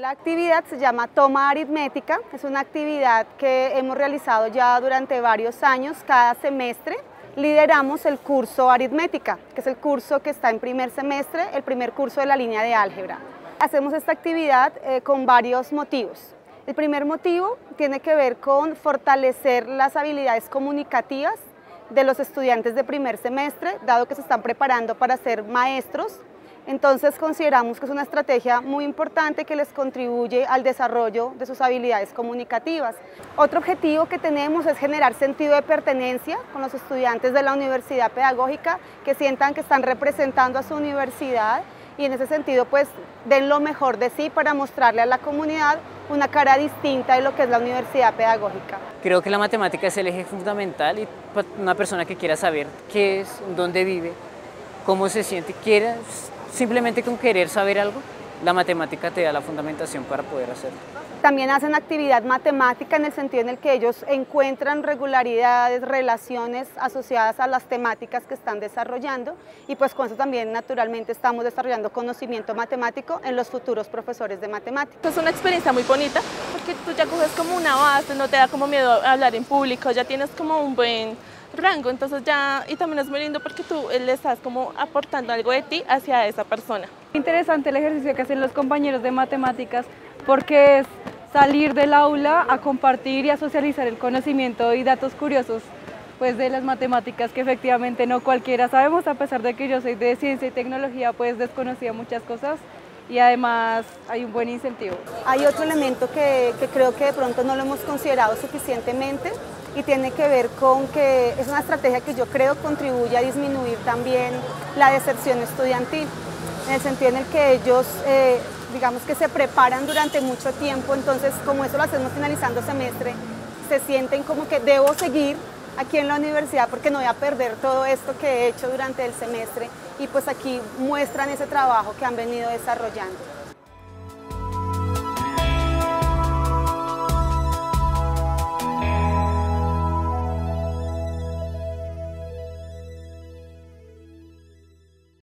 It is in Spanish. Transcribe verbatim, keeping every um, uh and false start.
La actividad se llama Toma Aritmética, es una actividad que hemos realizado ya durante varios años, cada semestre. Lideramos el curso Aritmética, que es el curso que está en primer semestre, el primer curso de la línea de álgebra. Hacemos esta actividad eh, con varios motivos. El primer motivo tiene que ver con fortalecer las habilidades comunicativas de los estudiantes de primer semestre, dado que se están preparando para ser maestros. Entonces consideramos que es una estrategia muy importante que les contribuye al desarrollo de sus habilidades comunicativas. Otro objetivo que tenemos es generar sentido de pertenencia con los estudiantes de la Universidad Pedagógica, que sientan que están representando a su universidad y en ese sentido pues den lo mejor de sí para mostrarle a la comunidad una cara distinta de lo que es la Universidad Pedagógica. Creo que la matemática es el eje fundamental y una persona que quiera saber qué es, dónde vive, cómo se siente, quiera simplemente con querer saber algo, la matemática te da la fundamentación para poder hacerlo. También hacen actividad matemática en el sentido en el que ellos encuentran regularidades, relaciones asociadas a las temáticas que están desarrollando y pues con eso también naturalmente estamos desarrollando conocimiento matemático en los futuros profesores de matemáticas. Es una experiencia muy bonita porque tú ya coges como una base, no te da como miedo a hablar en público, ya tienes como un buen rango, entonces ya, y también es muy lindo porque tú le estás como aportando algo de ti hacia esa persona. Interesante el ejercicio que hacen los compañeros de matemáticas porque es salir del aula a compartir y a socializar el conocimiento y datos curiosos pues de las matemáticas que efectivamente no cualquiera sabemos, a pesar de que yo soy de ciencia y tecnología, pues desconocía muchas cosas y además hay un buen incentivo. Hay otro elemento que, que creo que de pronto no lo hemos considerado suficientemente y tiene que ver con que es una estrategia que yo creo contribuye a disminuir también la deserción estudiantil, en el sentido en el que ellos, eh, digamos que se preparan durante mucho tiempo, entonces como eso lo hacemos finalizando semestre, se sienten como que debo seguir aquí en la universidad porque no voy a perder todo esto que he hecho durante el semestre y pues aquí muestran ese trabajo que han venido desarrollando.